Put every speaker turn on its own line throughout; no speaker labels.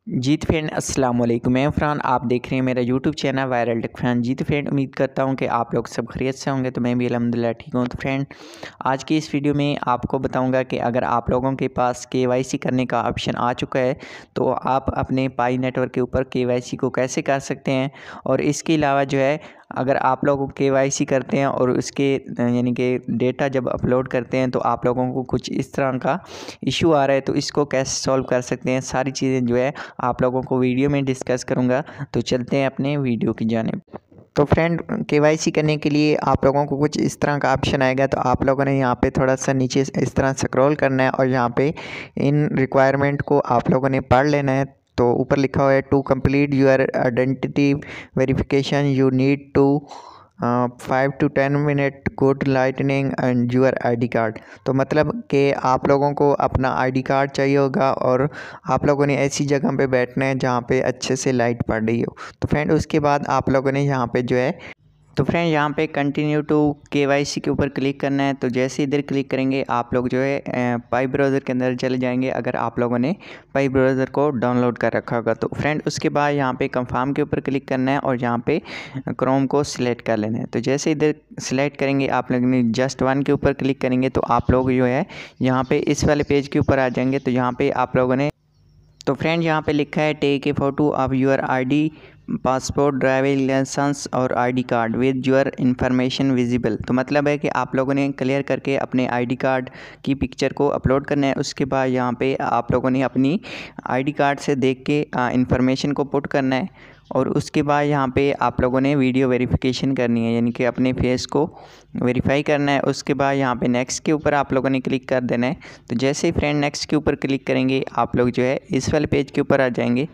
जी तो फ्रेंड अस्सलाम वालेकुम। मैं फ़रहान, आप देख रहे हैं मेरा YouTube channel viral tech fan. जी तो फ्रेंड, उम्मीद करता हूं कि आप लोग सब खैरियत से होंगे। तो मैं भी अल्हम्दुलिल्लाह ठीक हूं। तो फ्रेंड, आज की इस वीडियो में आपको बताऊंगा कि अगर आप लोगों के पास केवाईसी करने का ऑप्शन आ चुका है तो आप अपने पाई नेटवर्क के ऊपर केवाईसी को कैसे कर सकते हैं। और इसके अलावा जो है, अगर आप लोग केवाईसी करते हैं और उसके यानी कि डेटा जब अपलोड करते हैं तो आप लोगों को कुछ इस तरह का इशू आ रहा है, तो इसको कैसे सॉल्व कर सकते हैं, सारी चीज़ें जो है आप लोगों को वीडियो में डिस्कस करूंगा। तो चलते हैं अपने वीडियो की जानिब। तो फ्रेंड, केवाईसी करने के लिए आप लोगों को कुछ इस तरह का ऑप्शन आएगा। तो आप लोगों ने यहाँ पे थोड़ा सा नीचे इस तरह स्क्रॉल करना है और यहाँ पे इन रिक्वायरमेंट को आप लोगों ने पढ़ लेना है। तो ऊपर लिखा हुआ है, to complete your identity verification you need to 5 to 10 minute good lightning and your ID card. तो मतलब कि आप लोगों को अपना ID कार्ड चाहिए होगा और आप लोगों ने ऐसी जगह पे बैठना है जहाँ पे अच्छे से लाइट पड़ रही हो। तो फ्रेंड, उसके बाद आप लोगों ने यहाँ पे जो है, तो फ्रेंड यहाँ पे कंटिन्यू टू केवाईसी के ऊपर क्लिक करना है। तो जैसे इधर क्लिक करेंगे आप लोग जो है पाई ब्राउज़र के अंदर चले जाएंगे, अगर आप लोगों ने पाई ब्राउज़र को डाउनलोड कर रखा होगा। तो फ्रेंड, उसके बाद यहाँ पे कंफर्म के ऊपर क्लिक करना है और यहाँ पे क्रोम को सिलेक्ट कर लेना है। तो जैसे इधर सिलेक्ट करेंगे आप लोग ने जस्ट वन के ऊपर क्लिक करेंगे तो आप लोग जो है यहाँ पे इस वाले पेज के ऊपर आ जाएंगे। तो यहाँ पे आप लोगों ने, तो फ्रेंड यहाँ पे लिखा है take a photo of your ID, passport, driving licence और ID card with your information visible. तो मतलब है कि आप लोगों ने क्लियर करके अपने ID कार्ड की पिक्चर को अपलोड करना है। उसके बाद यहाँ पे आप लोगों ने अपनी ID कार्ड से देख के इन्फॉर्मेशन को पुट करना है। और उसके बाद यहाँ पे आप लोगों ने वीडियो वेरिफिकेशन करनी है, यानी कि अपने फेस को वेरीफाई करना है। उसके बाद यहाँ पे नेक्स्ट के ऊपर आप लोगों ने क्लिक कर देना है। तो जैसे ही फ्रेंड नेक्स्ट के ऊपर क्लिक करेंगे आप लोग जो है इस वाले पेज के ऊपर आ जाएंगे।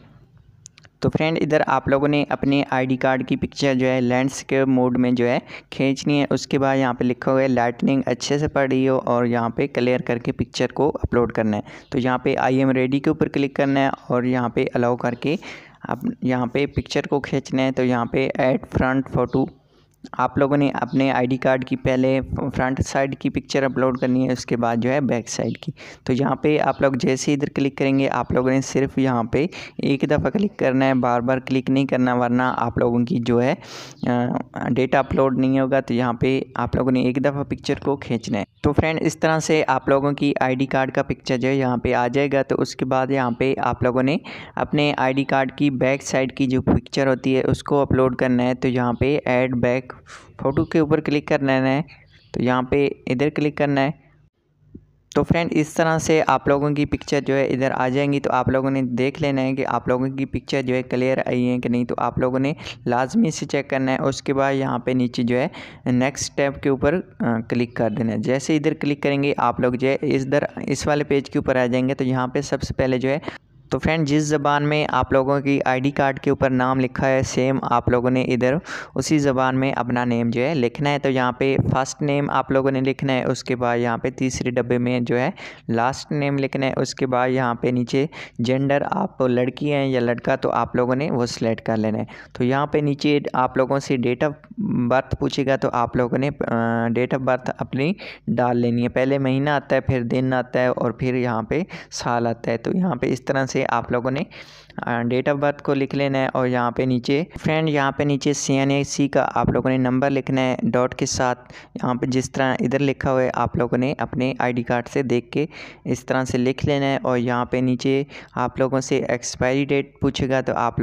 तो फ्रेंड, इधर आप लोगों ने अपने ID कार्ड की पिक्चर जो है लैंडस्केप मोड में जो है खींचनी है। उसके बाद यहाँ पे लिखा हुआ है लाइटनिंग अच्छे से पड़ रही हो और यहाँ पे क्लियर करके पिक्चर को अपलोड करना है। तो यहाँ पे आई एम रेडी के ऊपर क्लिक करना है और यहाँ पे अलाउ करके आप यहाँ पे पिक्चर को खींचना है। तो यहाँ पे ऐड फ्रंट फ़ोटो आप लोगों ने अपने ID कार्ड की पहले फ्रंट साइड की पिक्चर अपलोड करनी है, उसके बाद जो है बैक साइड की। तो यहाँ पे आप लोग जैसे इधर क्लिक करेंगे आप लोगों ने सिर्फ यहाँ पे एक दफ़ा क्लिक करना है, बार बार क्लिक नहीं करना, वरना आप लोगों की जो है डेटा अपलोड नहीं होगा। तो यहाँ पे आप लोगों ने एक दफ़ा पिक्चर को खींचना है। तो फ्रेंड, इस तरह से आप लोगों की ID कार्ड का पिक्चर जो है यहाँ पे आ जाएगा। तो उसके बाद यहाँ पे आप लोगों ने अपने ID कार्ड की बैक साइड की जो पिक्चर होती है उसको अपलोड करना है। तो यहाँ पे ऐड बैक फ़ोटो के ऊपर क्लिक करना है। तो यहाँ पे इधर क्लिक करना है। तो फ्रेंड, इस तरह से आप लोगों की पिक्चर जो है इधर आ जाएंगी। तो आप लोगों ने देख लेना है कि आप लोगों की पिक्चर जो है क्लियर आई है कि नहीं। तो आप लोगों ने लाजमी से चेक करना है। उसके बाद यहाँ पे नीचे जो है नेक्स्ट टैब के ऊपर क्लिक कर देना है। जैसे इधर क्लिक करेंगे आप लोग जो है इस वाले पेज के ऊपर आ जाएंगे। तो यहाँ पे सबसे पहले जो है, तो फ्रेंड, जिस ज़बान में आप लोगों की ID कार्ड के ऊपर नाम लिखा है सेम आप लोगों ने इधर उसी ज़बान में अपना नेम जो है लिखना है। तो यहाँ पे फर्स्ट नेम आप लोगों ने लिखना है। उसके बाद यहाँ पे तीसरे डब्बे में जो है लास्ट नेम लिखना है। उसके बाद यहाँ पे नीचे जेंडर, आप लड़की हैं या लड़का, तो आप लोगों ने वो सिलेक्ट कर लेना है। तो यहाँ पे नीचे आप लोगों से डेट ऑफ बर्थ पूछेगा। तो आप लोगों ने डेट ऑफ बर्थ अपनी डाल लेनी है। पहले महीना आता है, फिर दिन आता है और फिर यहाँ पे साल आता है। तो यहाँ पे इस तरह से आप लोगों ने डेट ऑफ बर्थ को लिख लेना है। और यहाँ पे नीचे फ्रेंड, यहाँ पे नीचे CNAC का आप लोगों ने नंबर लिखना है डॉट के साथ। यहाँ पे जिस तरह इधर लिखा हुआ है आप लोगों ने अपने ID कार्ड से देख के इस तरह से लिख लेना है। और यहाँ पे नीचे आप लोगों से एक्सपायरी डेट पूछेगा। तो आप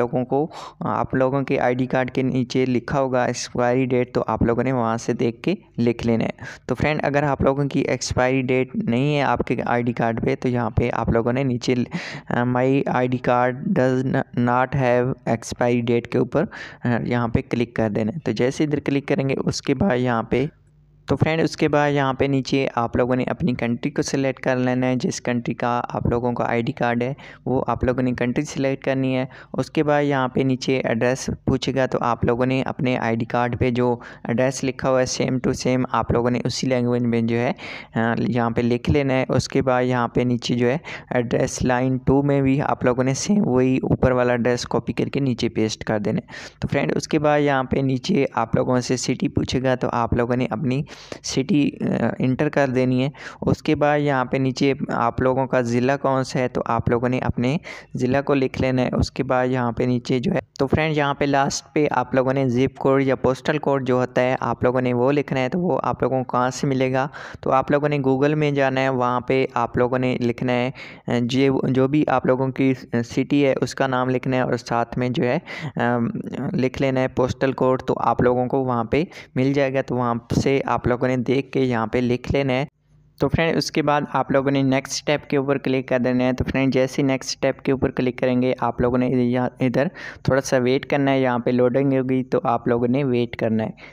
लोगों के ID कार्ड के नीचे लिखा होगा एक्सपायरी डेट, तो आप लोगों ने वहाँ से देख के लिख लेना है। तो फ्रेंड, अगर आप लोगों की एक्सपायरी डेट नहीं है आपके ID कार्ड पे, तो यहाँ पे आप लोगों ने नीचे my ID card does not have expiry date के ऊपर यहाँ पे क्लिक कर देना है। तो जैसे इधर क्लिक करेंगे उसके बाद यहाँ पे, तो फ्रेंड, उसके बाद यहाँ पे नीचे आप लोगों ने अपनी कंट्री को सिलेक्ट कर लेना है। जिस कंट्री का आप लोगों का ID कार्ड है वो आप लोगों ने कंट्री सिलेक्ट करनी है। उसके बाद यहाँ पे नीचे एड्रेस पूछेगा। तो आप लोगों ने अपने ID कार्ड पे जो एड्रेस लिखा हुआ है सेम टू सेम आप लोगों ने उसी लैंग्वेज में जो है यहाँ पे लिख लेना है। उसके बाद यहाँ पे नीचे जो है एड्रेस लाइन 2 में भी आप लोगों ने सेम वही ऊपर वाला एड्रेस कॉपी करके नीचे पेस्ट कर देना है। तो फ्रेंड, उसके बाद यहाँ पे नीचे आप लोगों से सिटी पूछेगा। तो आप लोगों ने अपनी सिटी इंटर कर देनी है। उसके बाद यहाँ पे नीचे आप लोगों का ज़िला कौन सा है तो आप लोगों ने अपने ज़िला को लिख लेना है। उसके बाद यहाँ पे नीचे जो है तो फ्रेंड यहाँ पे लास्ट पे आप लोगों ने ज़िप कोड या पोस्टल कोड जो होता है आप लोगों ने वो लिखना है। तो वो आप लोगों को कहाँ से मिलेगा, तो आप लोगों ने गूगल में जाना है, वहाँ पे आप लोगों ने लिखना है जो भी आप लोगों की सिटी है उसका नाम लिखना है और साथ में जो है लिख लेना है पोस्टल कोड। तो आप लोगों को वहाँ पे मिल जाएगा, तो वहाँ से आप लोगों ने देख के यहाँ पे लिख लेना है। तो फ्रेंड उसके बाद आप लोगों ने नेक्स्ट स्टेप के ऊपर क्लिक कर देना है। तो फ्रेंड जैसे ही नेक्स्ट स्टेप के ऊपर क्लिक करेंगे आप लोगों ने यहाँ इधर थोड़ा सा वेट करना है, यहाँ पे लोडिंग होगी तो आप लोगों ने वेट करना है।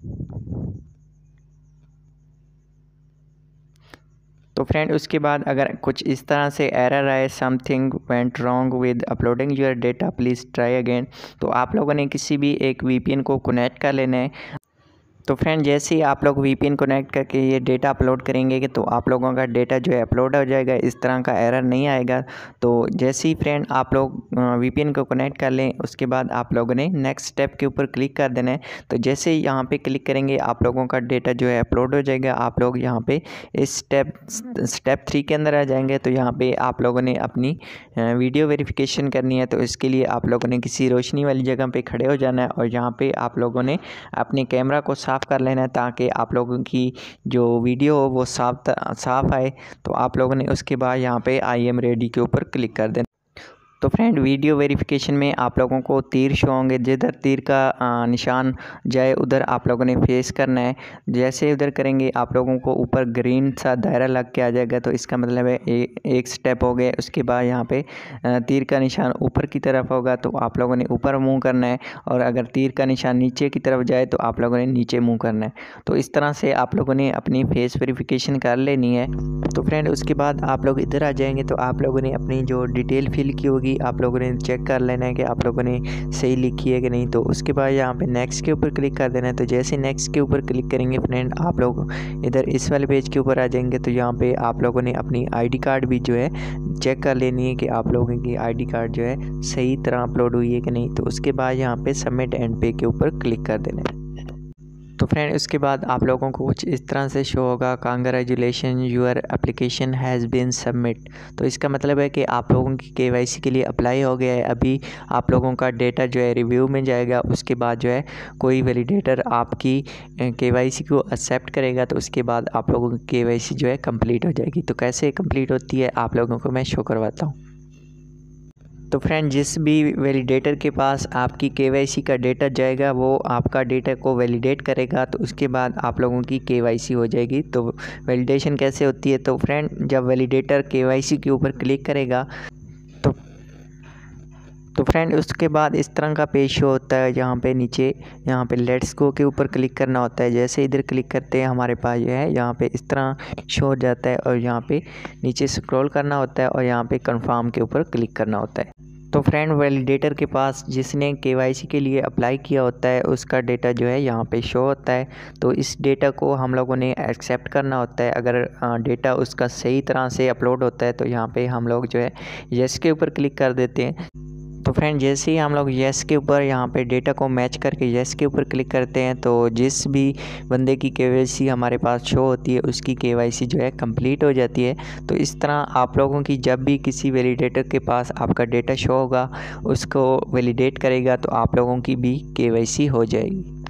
तो फ्रेंड उसके बाद अगर कुछ इस तरह से एरर आए, something went wrong with uploading your data please try again, तो आप लोगों ने किसी भी एक VPN को कनेक्ट कर लेना है। तो फ्रेंड जैसे ही आप लोग VPN कनेक्ट करके ये डेटा अपलोड करेंगे तो आप लोगों का डेटा जो है अपलोड हो जाएगा, इस तरह का एरर नहीं आएगा। तो जैसे ही फ्रेंड आप लोग VPN को कनेक्ट कर लें उसके बाद आप लोगों ने नेक्स्ट स्टेप के ऊपर क्लिक कर देना है। तो जैसे ही यहाँ पे क्लिक करेंगे आप लोगों का डेटा जो है अपलोड हो जाएगा। आप लोग यहाँ पे इस स्टेप 3 के अंदर आ जाएंगे। तो यहाँ पे आप लोगों ने अपनी वीडियो वेरिफिकेशन करनी है। तो इसके लिए आप लोगों ने किसी रोशनी वाली जगह पे खड़े हो जाना है और यहाँ पे आप लोगों ने अपने कैमरा को साफ़ कर लेना है ताकि आप लोगों की जो वीडियो हो वो साफ़ आए। तो आप लोगों ने उसके बाद यहाँ पे आई एम रेडी के ऊपर क्लिक कर देना। तो फ्रेंड वीडियो वेरिफिकेशन में आप लोगों को तीर शो होंगे, जिधर तीर का निशान जाए उधर आप लोगों ने फेस करना है। जैसे उधर करेंगे आप लोगों को ऊपर ग्रीन सा दायरा लग के आ जाएगा, तो इसका मतलब है एक स्टेप हो गया। उसके बाद यहाँ पे तीर का निशान ऊपर की तरफ होगा तो आप लोगों ने ऊपर मुँह करना है, और अगर तीर का निशान नीचे की तरफ जाए तो आप लोगों ने नीचे मुँह करना है। तो इस तरह से आप लोगों ने अपनी फेस वेरिफिकेशन कर लेनी है। तो फ्रेंड उसके बाद आप लोग इधर आ जाएंगे तो आप लोगों ने अपनी जो डिटेल फिल की होगी आप लोगों ने चेक कर लेना है कि आप लोगों ने सही लिखी है कि नहीं। तो उसके बाद यहाँ पे नेक्स्ट के ऊपर क्लिक कर देना है। तो जैसे नेक्स्ट के ऊपर क्लिक करेंगे फ्रेंड आप लोग इधर इस वाले पेज के ऊपर आ जाएंगे। तो यहाँ पे आप लोगों ने अपनी ID कार्ड भी जो है चेक कर लेनी है कि आप लोगों की ID कार्ड जो है सही तरह अपलोड हुई है कि नहीं। तो उसके बाद यहाँ पे सबमिट एंड पे के ऊपर क्लिक कर देना है। तो फ्रेंड उसके बाद आप लोगों को कुछ इस तरह से शो होगा, congratulation your application has been submit. तो इसका मतलब है कि आप लोगों की KYC के लिए अप्लाई हो गया है। अभी आप लोगों का डेटा जो है रिव्यू में जाएगा, उसके बाद जो है कोई वैलिडेटर आपकी KYC को एक्सेप्ट करेगा। तो उसके बाद आप लोगों की KYC जो है कंप्लीट हो जाएगी। तो कैसे कंप्लीट होती है आप लोगों को मैं शो करवाता हूँ। तो फ्रेंड जिस भी वैलिडेटर के पास आपकी KYC का डेटा जाएगा वो आपका डेटा को वैलिडेट करेगा, तो उसके बाद आप लोगों की KYC हो जाएगी। तो वैलिडेशन कैसे होती है, तो फ्रेंड जब वैलिडेटर KYC के ऊपर क्लिक करेगा तो फ्रेंड उसके बाद इस तरह का पेज शो होता है। यहाँ पे नीचे यहाँ पे लेट्स गो के ऊपर क्लिक करना होता है। जैसे इधर क्लिक करते हैं हमारे पास जो है यहाँ पे इस तरह शो हो जाता है, और यहाँ पे नीचे स्क्रॉल करना होता है और यहाँ पे कंफर्म के ऊपर क्लिक करना होता है। तो फ्रेंड वैलिडेटर के पास जिसने KYC के लिए अप्लाई किया होता है उसका डेटा जो है यहाँ पे शो होता है। तो इस डेटा को हम लोगों ने एक्सेप्ट करना होता है। अगर डेटा उसका सही तरह से अपलोड होता है तो यहाँ पे हम लोग जो है येस के ऊपर क्लिक कर देते हैं। तो फ्रेंड जैसे ही हम लोग येस के ऊपर यहाँ पे डेटा को मैच करके येस के ऊपर क्लिक करते हैं तो जिस भी बंदे की KYC हमारे पास शो होती है उसकी KYC जो है कंप्लीट हो जाती है। तो इस तरह आप लोगों की जब भी किसी वैलिडेटर के पास आपका डेटा शो होगा उसको वैलिडेट करेगा तो आप लोगों की भी KYC हो जाएगी।